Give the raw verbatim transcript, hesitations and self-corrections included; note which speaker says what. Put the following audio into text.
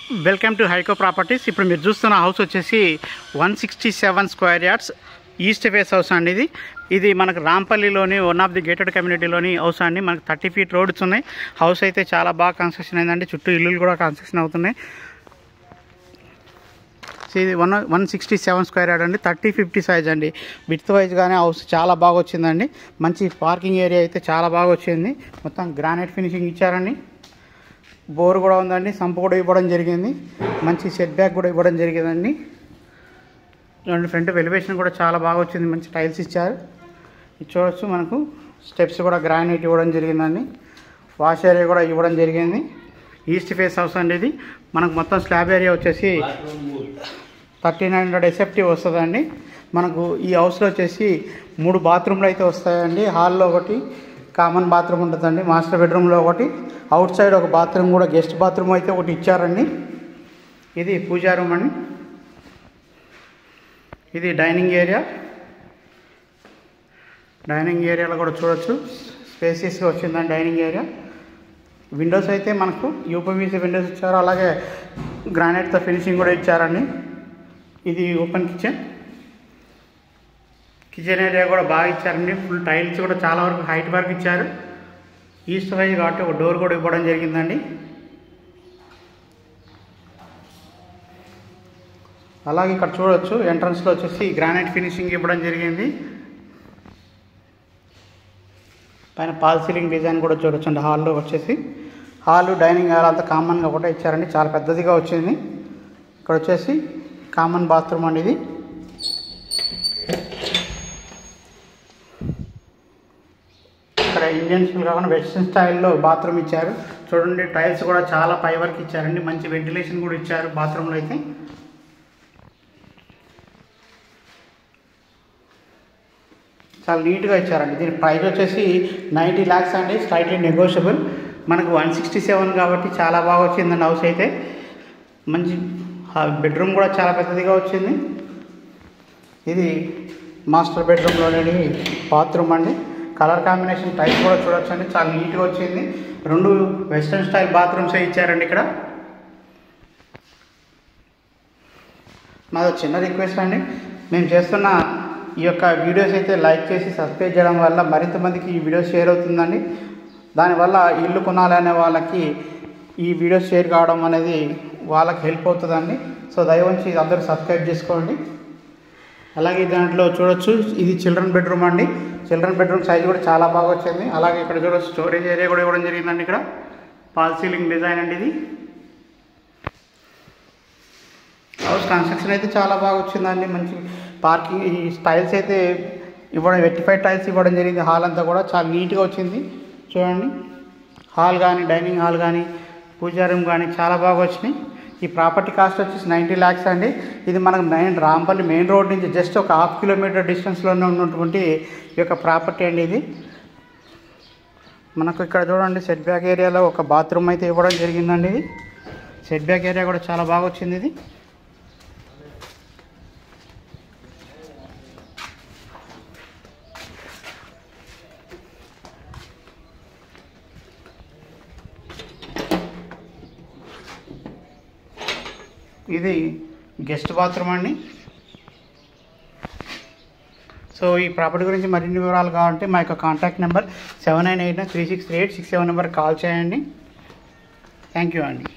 Speaker 1: Welcome to హైకో properties. ఇప్పుడు మీరు చూస్తున్న హౌస్ వచ్చేసి one sixty seven square yards east face house అండి. ఇది ఇది మనకు రాంపల్లిలోని వన్ ఆఫ్ ది గేటెడ్ కమ్యూనిటీలోని హౌస్ అండి. మనకు థర్టీ ఫీట్ రోడ్స్ ఉన్నాయి. హౌస్ అయితే చాలా బాగా కన్స్ట్రక్షన్ అయిందండి. చుట్టూ ఇల్లులు కూడా కన్స్ట్రక్షన్ అవుతున్నాయి. ఇది one one sixty seven square yard అండి. థర్టీ ఫిఫ్టీ సైజ్ అండి. విడ్త్ వైజ్ కానీ హౌస్ చాలా బాగా వచ్చిందండి. మంచి పార్కింగ్ ఏరియా అయితే చాలా బాగా వచ్చింది. మొత్తం గ్రానైట్ ఫినిషింగ్ ఇచ్చారండి. బోర్ కూడా ఉందండి. సంపు కూడా ఇవ్వడం జరిగింది. మంచి సెట్ బ్యాక్ కూడా ఇవ్వడం జరిగిందండి. రెండు ఫ్రంట్ ఎలివేషన్ కూడా చాలా బాగా వచ్చింది. మంచి టైల్స్ ఇచ్చారు. ఇది చూడవచ్చు. మనకు స్టెప్స్ కూడా గ్రానైట్ ఇవ్వడం జరిగిందండి. వాష్ ఏరియా కూడా ఇవ్వడం జరిగింది. ఈస్ట్ ఫేస్ హౌస్ అండి. ఇది మనకు మొత్తం స్లాబ్ ఏరియా వచ్చేసి థర్టీన్ హండ్రెడ్ ఎస్ఎఫ్టీ వస్తుందండి. మనకు ఈ హౌస్లో వచ్చేసి మూడు బాత్రూమ్లు అయితే వస్తాయండి. హాల్లో ఒకటి కామన్ బాత్రూమ్ ఉంటుందండి. మాస్టర్ బెడ్రూమ్లో ఒకటి, అవుట్ సైడ్ ఒక బాత్రూమ్ కూడా గెస్ట్ బాత్రూమ్ అయితే ఒకటి ఇచ్చారండి. ఇది పూజా రూమ్ అండి. ఇది డైనింగ్ ఏరియా. డైనింగ్ ఏరియాలో కూడా చూడొచ్చు. స్పేసియస్గా వచ్చిందండి డైనింగ్ ఏరియా. విండోస్ అయితే మనకు యూపీవీసీ విండోస్ ఇచ్చారు. అలాగే గ్రానైట్తో ఫినిషింగ్ కూడా ఇచ్చారండి. ఇది ఓపెన్ కిచెన్. కిచెన్ ఏరియా కూడా బాగా ఇచ్చారండి. ఫుల్ టైల్స్ కూడా చాలా వరకు హైట్ వరకు ఇచ్చారు. ఈస్ట్ వైజ్ కాబట్టి ఒక డోర్ కూడా ఇవ్వడం జరిగిందండి. అలాగే ఇక్కడ చూడవచ్చు. ఎంట్రన్స్లో వచ్చేసి గ్రానైట్ ఫినిషింగ్ ఇవ్వడం జరిగింది. పైన పాల్ సీలింగ్ డిజైన్ కూడా చూడొచ్చు అండి. హాల్లో వచ్చేసి హాల్ డైనింగ్ హాల్ అంతా కామన్గా ఒకటే ఇచ్చారండి. చాలా పెద్దదిగా వచ్చింది. ఇక్కడ వచ్చేసి కామన్ బాత్రూమ్ అండి. ఇది ఇక్కడ ఇండియన్ స్టైల్ కాకుండా వెస్ట్రన్ స్టైల్లో బాత్రూమ్ ఇచ్చారు. చూడండి, టైల్స్ కూడా చాలా పై వరకు ఇచ్చారండి. మంచి వెంటిలేషన్ కూడా ఇచ్చారు బాత్రూంలో అయితే. చాలా నీట్గా ఇచ్చారండి. దీని ప్రైస్ వచ్చేసి నైంటీ ల్యాక్స్ అండి. Slightly negotiable. మనకు వన్ సిక్స్టీ సెవెన్ కాబట్టి చాలా బాగా వచ్చిందండి హౌస్ అయితే. మంచి బెడ్రూమ్ కూడా చాలా పెద్దదిగా వచ్చింది. ఇది మాస్టర్ బెడ్రూమ్లోని బాత్రూమ్ అండి. కలర్ కాంబినేషన్ టైప్ కూడా చూడొచ్చు అండి. చాలా నీట్గా వచ్చింది. రెండు వెస్ట్రన్ స్టైల్ బాత్రూమ్సే ఇచ్చారండి ఇక్కడ. మాది చిన్న రిక్వెస్ట్ అండి. మేము చేస్తున్న ఈ యొక్క వీడియోస్ అయితే లైక్ చేసి సబ్స్క్రైబ్ చేయడం వల్ల మరింత మందికి ఈ వీడియో షేర్ అవుతుందండి. దానివల్ల ఇల్లు కొనాలనే వాళ్ళకి ఈ వీడియో షేర్ కావడం అనేది వాళ్ళకి హెల్ప్ అవుతుందండి. సో దయవంచి అందరూ సబ్స్క్రైబ్ చేసుకోండి. అలాగే దాంట్లో చూడొచ్చు. ఇది చిల్డ్రన్ బెడ్రూమ్ అండి. చిల్డ్రన్ బెడ్రూమ్ సైజ్ కూడా చాలా బాగా వచ్చింది. అలాగే ఇక్కడ చూడొచ్చు. స్టోరేజ్ ఏరియా కూడా ఇవ్వడం జరిగిందండి. ఇక్కడ పాల్ సీలింగ్ డిజైన్ అండి. ఇది హౌస్ కన్స్ట్రక్షన్ అయితే చాలా బాగా వచ్చిందండి. మంచి పార్కింగ్ ఈ టైల్స్ అయితే ఇవ్వడం వెట్టిఫైడ్ టైల్స్ ఇవ్వడం జరిగింది. హాల్ అంతా కూడా చాలా నీట్గా వచ్చింది. చూడండి, హాల్ కానీ డైనింగ్ హాల్ కానీ పూజా రూమ్ కానీ చాలా బాగా వచ్చినాయి. ఈ ప్రాపర్టీ కాస్ట్ వచ్చేసి నైంటీ ల్యాక్స్ అండి. ఇది మనకు మెయిన్ రాంపల్లి మెయిన్ రోడ్ నుంచి జస్ట్ ఒక హాఫ్ కిలోమీటర్ డిస్టెన్స్లోనే ఉన్నటువంటి ఈ యొక్క ప్రాపర్టీ అండి. ఇది మనకు ఇక్కడ చూడండి, సెట్ బ్యాక్ ఏరియాలో ఒక బాత్రూమ్ అయితే ఇవ్వడం జరిగిందండి. ఇది సెట్ బ్యాక్ ఏరియా కూడా చాలా బాగా వచ్చింది. ఇది ఇది గెస్ట్ బాత్రూమ్ అండి. సో ఈ ప్రాపర్టీ గురించి మరిన్ని వివరాలు కావాలంటే మా యొక్క contact number seven nine eight nine three six three eight six seven number call చేయండి. థ్యాంక్ యూ అండి.